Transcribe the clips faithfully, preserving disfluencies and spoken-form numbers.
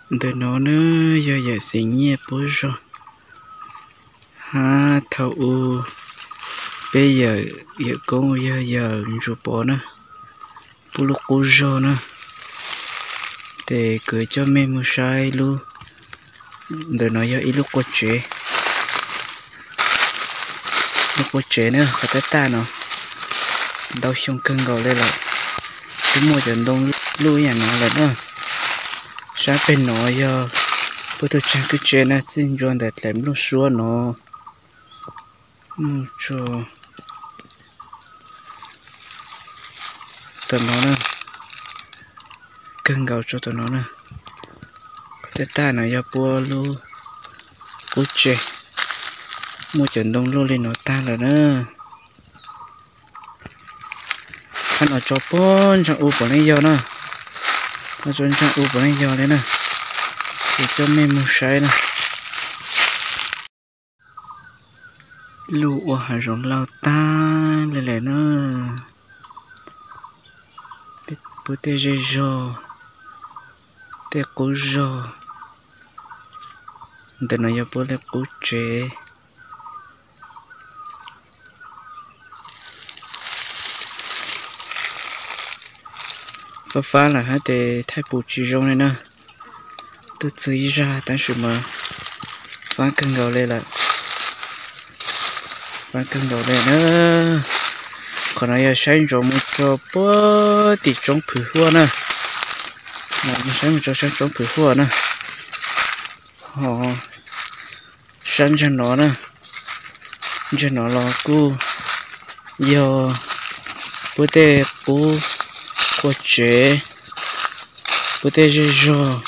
từ nó nữa giờ giờ xin nhẹ bố rồi ha thầu u bây giờ giờ con giờ giờ rồi bỏ nữa bố lúc bố rồi nữa để cười cho mẹ mua sai luôn từ nó giờ ít lúc có chế lúc có chế nữa có tới ta nó đau xong cân gầu lên lại cứ mua trận đông lui nhà nó là nữa sáng bên nó giờ bữa tôi chẳng cứ chế nó xin cho để làm lúc xua nó mua cho tụi nó nữa cân gầu cho tụi nó nữa tới ta nó giờ bua luôn cú chế mua trận đông luôn lên nó ta rồi nữa anh ở chỗ bốn trong u của nó giờ nữa nó trong trong u của nó giờ đấy nè để cho mình mua sai nè lũ ở rồng lao ta lại lại nữa bữa tê rê rò tê cố rò để nó giờ bữa lại cố chế phá phá là hai để thay bù chỉ rong này nè tôi chơi ra但是mà phá cân gầu lên lại phá cân gầu lên nữa còn này sáng rồi một cho bữa thì trong phử hoa nè mà một sáng một cho sáng trong phử hoa nè họ sáng cho nó nè cho nó lo cu giờ bữa tê bố qua chế bữa tê rê rò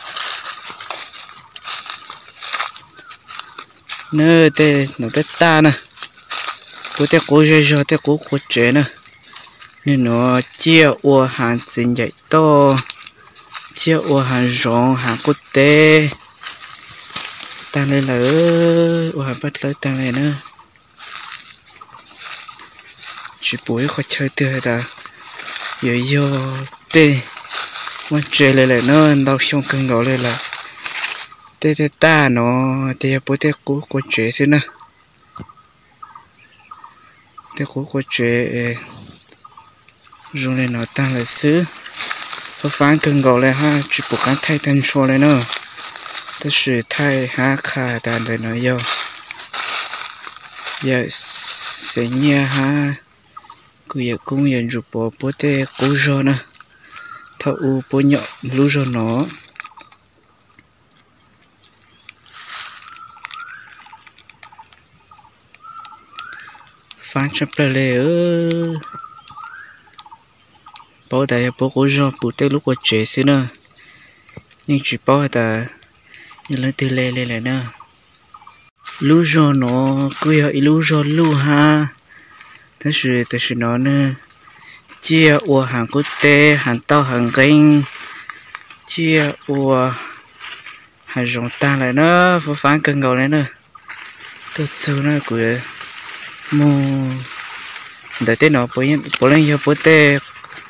nơi tê nó tê ta nè bữa tê cố rê rò tê cố qua chế nè nên nó chia ô hàng chính dạy to chia ô hàng rong hàng quốc tế tăng lên là ô hàng bắt lấy tăng lên nữa chỉ buổi khỏi chơi tươi ta giờ giờ tê mà chơi lại lại nó đau xong cơn gạo lại là tê tê ta nó tê bố tê cố cố chơi xin nè tê cố cố chơi rồi lại nó tăng lại xứ phá phán cơn gạo lại ha chỉ buộc cái thay tên số lại nữa tê sự thay ha khá đàn để nó giờ giờ sẽ nhẹ ha cứ giờ cũng nhận chụp bộ bố tê cố rồi nè thâu u bố nhọ lú rồi nó phán chấp lại lệ ơ bố đại bố cố rồi bố tê lúc qua chế xí nè nhưng chỉ bố ta nhưng lấy từ lệ lệ lại nè lú rồi nó cứ giờ lú rồi lú ha thế sự thế sự nó nữa chia ô hàng quốc tế hàng tàu hàng kinh chia ô hàng rong ta lại nữa phá phán cân gầu này nữa tôi sâu nó của mua để tên nó bố yên bố lên giờ bố tê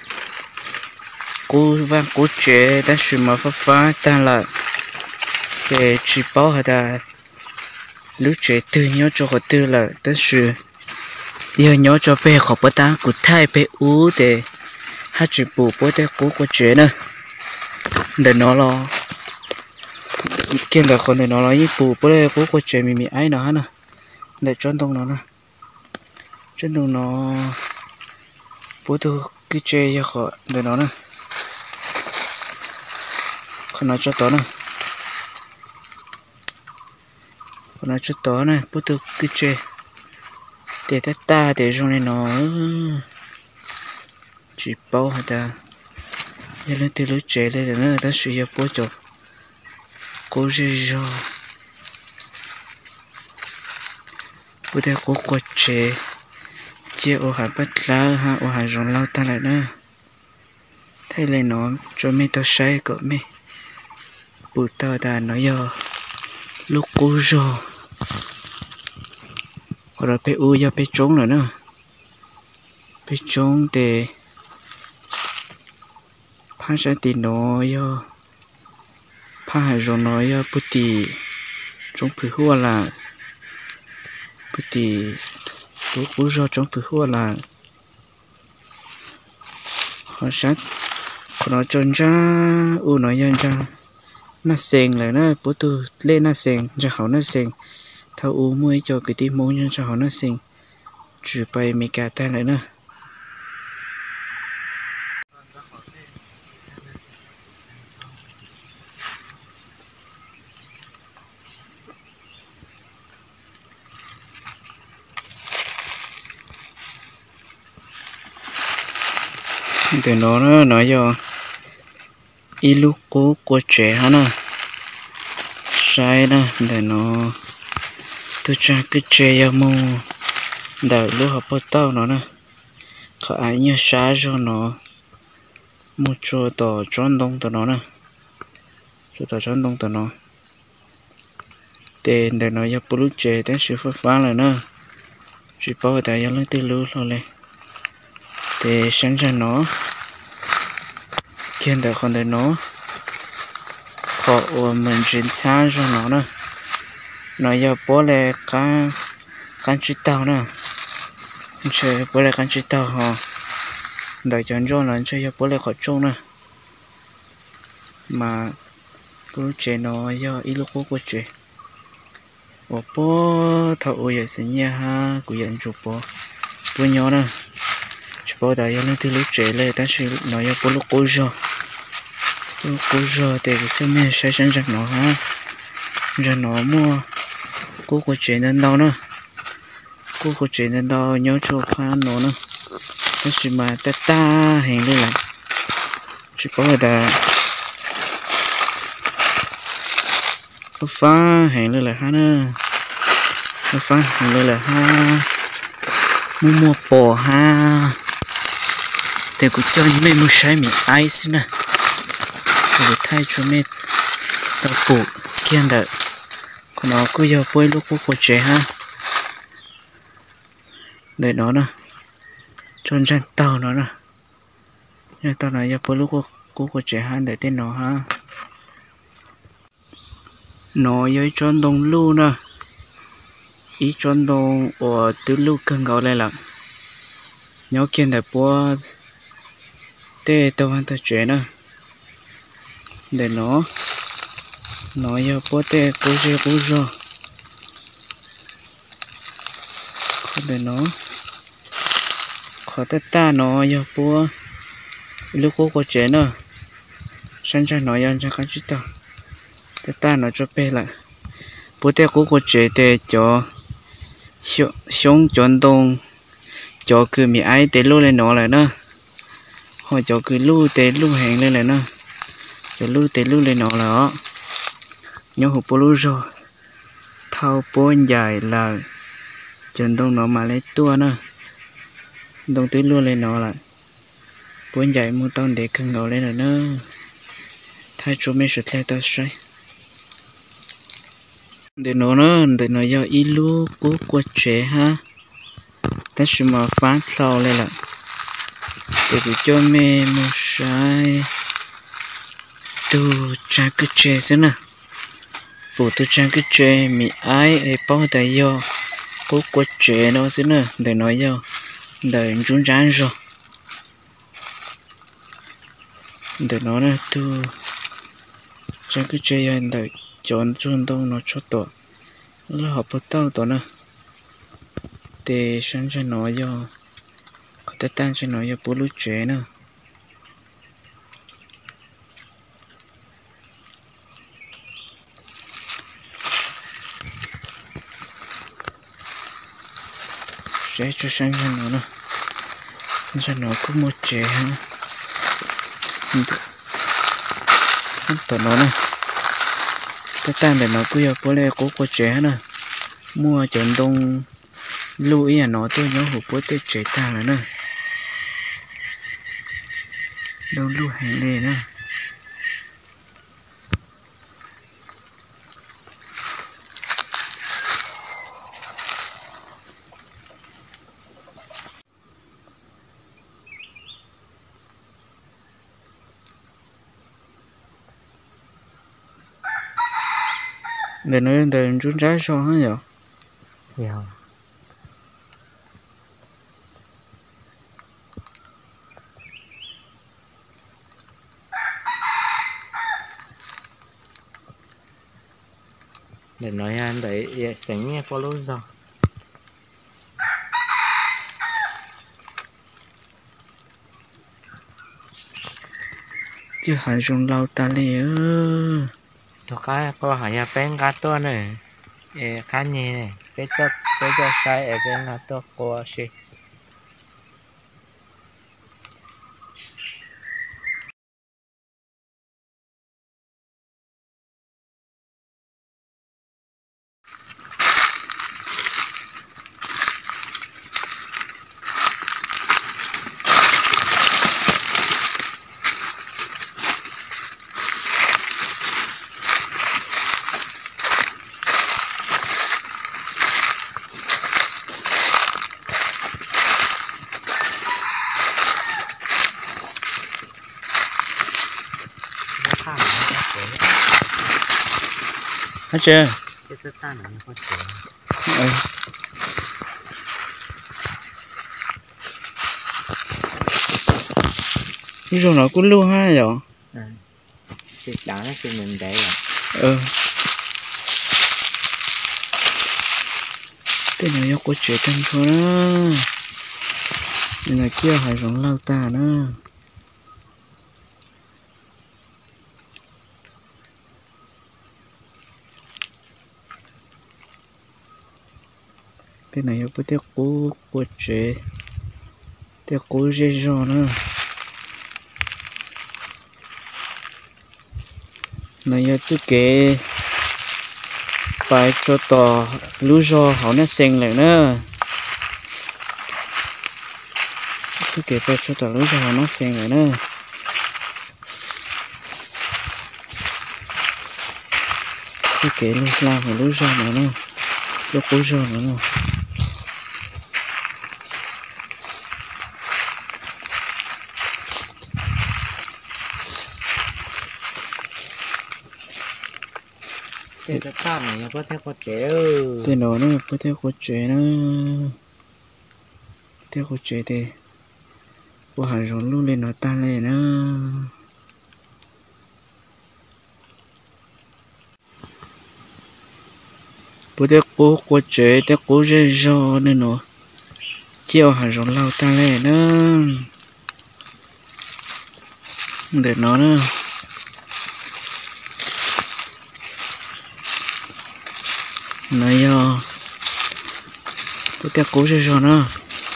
cô vang cô chế thế sự mà phá phá ta là để chỉ bảo họ ta lúc chế từ nhau cho họ từ là thế sự giờ nhớ cho bé học bữa ta cụ thay bé ú để hát chữ bù bữa để cố có chuyện nữa để nó lo kiên cả con để nó lo như bù bữa để cố có chuyện mì mì ấy nó nè để trốn đông nó nè trốn đông nó bố tôi cứ chơi cho họ để nó nè không nói cho to nè không nói cho to nè bố tôi cứ chơi để ta ta để trong này nó chỉ bao hả ta giờ lên từ lúc trẻ lên là nó ta sử dụng bố chọc cố dễ dò bố ta cố quạt trẻ chia ô hạt bắt lá ha ô hạt rong lao ta lại nữa thay lại nó cho mấy tao say cỡ mấy bố tao ta nói giờ lúc cố dò còn là bé u giờ bé trống rồi nữa bé trống để phá sản tiền nó giờ phá hai rồi nói bút tì trong phứ hua là bút tì bút bút do trong phứ hua là họ sát còn nó chọn ra u nói dân ra nó sen lại nó bút tu lên nó sen cho họ nó sen thao u mới cho cái tim muốn nhân cho họ nó sen chụp bay mấy cả tay lại nữa để nó nó nói cho ít lúc cố của trẻ hả nè sai nè để nó tôi cho cái trẻ ya mu để lúc học bắt tao nó nè có ai nhớ sai cho nó một chỗ tỏ tròn đông tao nó nè chỗ tỏ tròn đông tao nó để để nó ya bự trẻ đến sự phát phá lại nè chỉ bảo tại ya lấy từ lú rồi để sáng ra nó hiện tại còn để nó họ mình chuyển sang cho nó nè nó giờ bố là cá cá chích tàu nè chơi bố là cá chích tàu họ đợi chọn cho nó chơi bố là khó trông nè mà cứ chơi nó giờ ít lúc có chơi bố bố thầu giờ sinh nhật ha cũng nhận chụp bố bố nhỏ nè chụp bố đại giờ từ lúc chơi lên ta sẽ nó giờ bố lúc cố rồi lúc cố rồi thì cái cho mẹ sẽ sinh ra nó ha ra nó mua cô có chuyện đến đâu nữa cô có chuyện đến đâu nhớ cho phá nó nữa cái gì mà ta ta hẹn lên lại chỉ có người ta có phá hẹn lên lại ha nữa có phá hẹn lên lại ha mua mua bò ha để cũng cho những mẹ mua trái mì ai xin nè để thay cho mẹ tao phụ kiên đợi còn nó cứ giờ bơi lúc của trẻ ha để nó nè tròn tràn tàu nó nè nhà tàu này giờ bơi lúc của của trẻ ha để tên nó ha nó dưới tròn đồng lưu nè ý tròn đồng ở từ lưu cân gạo lại là nhớ kiên để bua tê tàu ăn tàu trẻ nè để nó nó giờ bố tê cố dê cố dô khó để nó khó tê ta nó giờ bố lúc cố có chế nữa sẵn cho nó giờ cho các chú tao tê ta nó cho bê lại bố tê cố có chế tê cho sống chọn đông cho cứ mì ai tê lưu lên nó lại nữa họ cho cứ lưu tê lưu hẹn lên lại nữa cho lưu tê lưu lên nó là đó nhớ hộp bố rồi thao bố dài là chân đông nó mà lấy tua nữa đông tứ luôn lên nó lại bố dài mua tao để cân gạo lên rồi nữa thay cho mấy sự theo tao say để nó nữa để nó do ít lúc cố qua trẻ ha ta sẽ mà phá sau lên lại để cho mẹ mua sai tu cha cứ trẻ xem nè phụ tôi trang cái chế mi ai ấy bao tại do cố quá chế nó xí nữa để nói do để chúng chán rồi để nó là tu trang cái chế để chọn chọn đông nó cho tổ nó học bắt tao tổ nữa để sáng cho nó do có thể tăng cho nó do bố lúc chế nữa sẽ cho sang cho nó nữa cho nó có một trẻ ha tụi nó nè cái tan để nó cứ giờ bố lê cố có trẻ nè mua chọn đông lưu ý là nó tôi nhớ hộp bố tôi trẻ ta rồi nè đông lưu hàng này nè để nói để chúng trái so hả vậy dạ để nói anh để sánh nghe có luôn rồi chứ hại dùng lâu ta liền cho cái có hỏi nhà bên cá to này cá nhẹ này cái cho cái cho sai ở bên cá to có gì hết chưa cái thứ ta này có chuyện ừ. Ví dụ nó cũng luôn ha rồi à thì đó nó thì mình để rồi ừ tên này có chuyện tên thôi đó nên là kia phải giống lao ta nữa tên này có tiếc cố có chuyện tiếc cố dễ dàng nữa này giờ chứ kể phải cho tỏ lú rò họ nó xanh lại nữa chứ kể phải cho tỏ lú rò họ nó xanh lại nữa chứ kể lú làm phải lú rò nữa nữa cho cố rò nữa nữa cái thứ ta này có thể có chuyện tên đó nó có thể có chuyện nữa theo có chuyện thì qua hải rốn luôn lên nó tan lên nữa bữa tiệc cố có chuyện tiệc cố dễ dàng nên nó chiều hải rốn lao tan lên nữa để nó nữa này giờ bữa tiệc cố dễ dàng nữa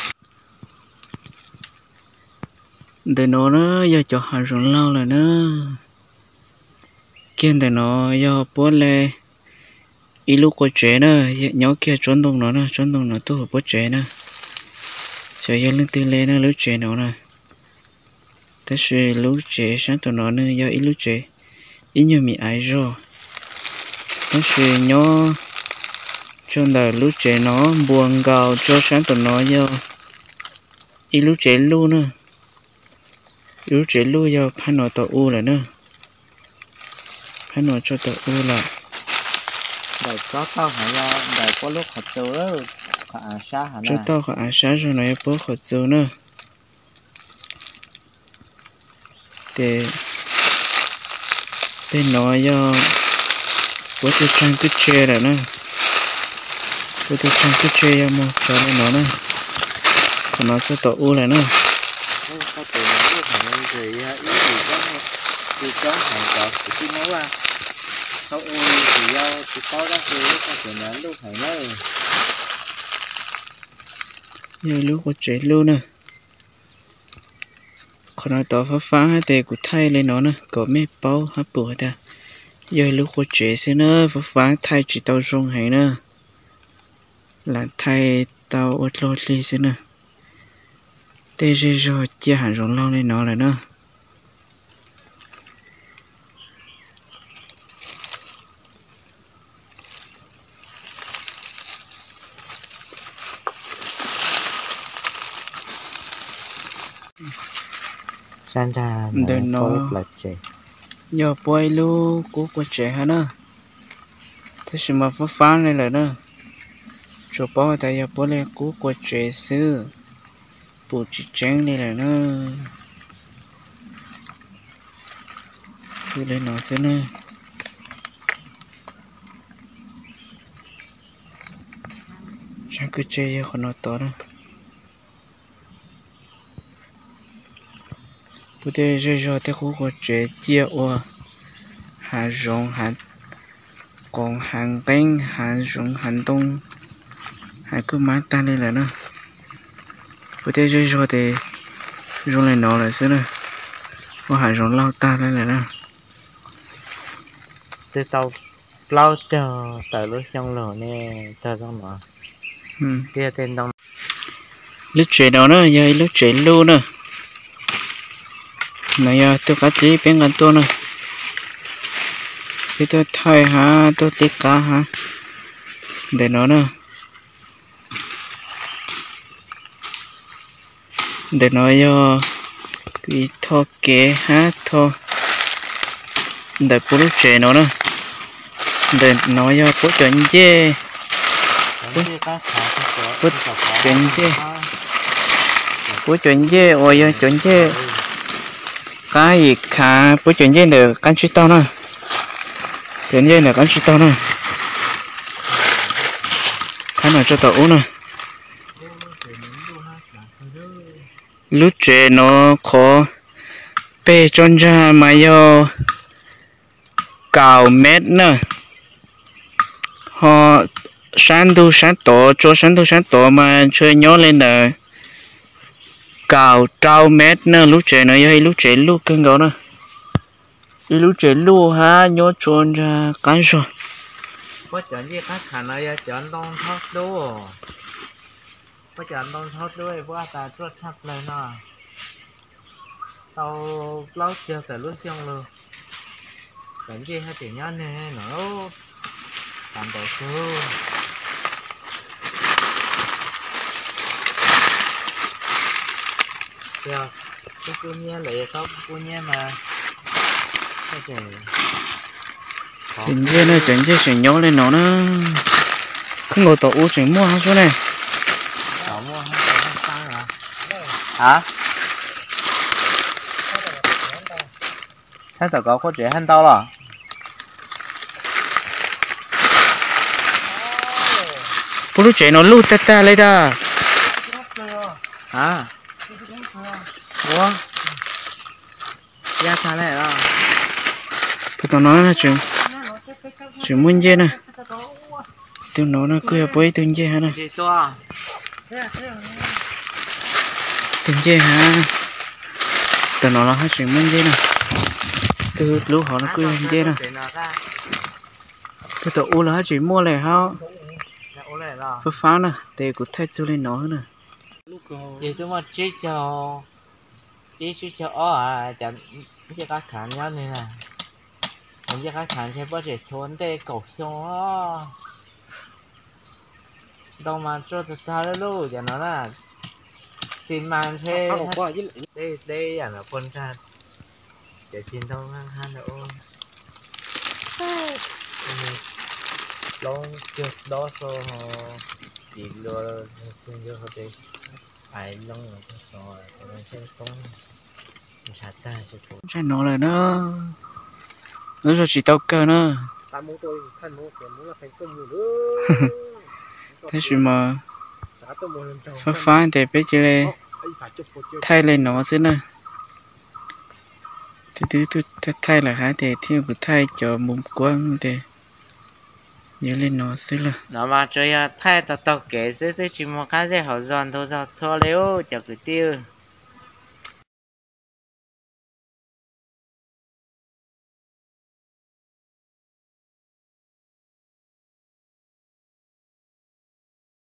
để nó nó giờ cho hải rốn lao là nữa kiên để nó giờ bữa lệ ít lúc có chuyện nữa nhớ kia trốn đông nó nữa trốn đông nó tôi có chuyện nữa giờ giờ lên từ lên nó lúc chuyện nó nè thế thì lúc chuyện sáng tụi nó nữa giờ ít lúc chuyện ít nhiều mi ai rồi thế thì nhớ trong đời lúc chuyện nó buồn gạo cho sáng tụi nó giờ ít lúc chuyện luôn nữa lúc chuyện luôn giờ phải nói tao u lại nữa phải nói cho tao u lại để có tao phải lo để có lúc họ chơi đó họ xa hả cho tao có ăn sáng rồi nói bố khó chịu nữa để để nói cho bố tôi trang cứ chơi rồi nữa bố tôi trang cứ chơi ra một cho nên nó nữa còn nó cho tao u lại nữa có tiền nó phải thì ý gì có thì có hàng cọp thì cứ nói qua không ui thì do thì có đó thì có tiền nó lúc phải nói giờ lúc có chuyện luôn nè còn nó tao phá phá hai tề của thay lên nó nè có mấy bao hấp bùa ta giờ lúc có chuyện xí nữa phá phá thay chỉ tao rong hay nữa là thay tao ớt lót đi xí nữa tê rê rồi chia hẳn rong lao lên nó rồi nữa san ra để nó là trẻ giờ quay lu của của trẻ hả nó thế thì mà phá phá này là nữa cho bao tại giờ bố lẽ cú của trẻ sư bố chỉ tránh này là nữa cứ lên nó sẽ nữa chẳng cứ chơi giờ còn nó to nữa bố thế rồi rồi thế cú của trẻ chia ô hà rong hà còn hàng tây hàng rong hàng đông hai cứ má tan lên là nữa bữa thế rồi rồi thì rong lên nó là xưa nữa có hai rong lao ta lên là nữa từ tàu lao chờ tới lúc xong rồi nè chờ xong mà kia tên đông lúc chuyện đó nữa giờ lúc chuyện luôn nữa này giờ tôi cá chỉ bên gần tôi nữa thì tôi thay hả tôi tiếc cá hả để nó nữa để nói cho cái thọ kế hát thọ để bố lúc trẻ nó nữa để nói cho bố chuẩn dê bố chuẩn dê bố chuẩn dê ôi giờ chuẩn dê cái gì cả bố chuẩn dê được căn chít tao nữa chuẩn dê được căn chít tao nữa cái nào cho tao uống nữa lúc trẻ nó khó bê tròn ra mà yo cào mét nữa họ sáng tu sáng tổ cho sáng tu sáng tổ mà chơi nhó lên là cào trao mét nữa lúc trẻ nó hay lúc trẻ lúc cân gấu nữa lúc trẻ lúc ha nhó tròn ra cắn rồi có chọn gì khác khả năng chọn đông thoát đô có chọn đông thoát đôว่าตาตรวจชับเลยเนาะtao lâu chưa tới lúc xong luôn cái gì hay chỉ nhon này nó làm đầu sư giờ cái cô nhé lại có cô nhé mà cái gì chuyện gì nữa chuyện gì chuyện nhó lên nó nữa không ngồi tổ chuyện mua hàng số này mua hàng tăng à hả thấy tao có có trẻ hơn tao rồi bố lúc trẻ nó lút ta ta lấy ta hả ủa ra sao này đó tụi nó nói là chuyện chuyện muốn dê nè tụi nó nó cứ bơi tụi dê hả nè tụi dê hả tụi nó là hết chuyện muốn dê nè từ lúc họ nó cứ dê nè tụi tụi u là hết chuyện mua lại hả phá phá nè để cũng thay cho lên nó nè vậy chúng mà chỉ cho chỉ chỉ cho ó à chẳng chỉ các khán nhau này nè mình chỉ các khán sẽ có thể trốn để cầu xong á đâu mà cho tụi ta đó luôn cho nó là tìm màn thế đây đây là nó con ra để chiến đấu ngang han nữa long chưa đó số chỉ lừa không chưa có thể ai long rồi rồi sẽ không sát ta sẽ không cho nó là nó nó rồi chỉ tao cơ nữa thế gì mà phá phá để bây giờ này thay lên nó xí nè thì thứ tôi thay là hả thì theo của thay cho mồm quăng thì nhớ lên nó xí là nó mà chơi thay tao tao kể thế thế chỉ một cái gì họ dọn thôi tao cho liếu cho cái tiêu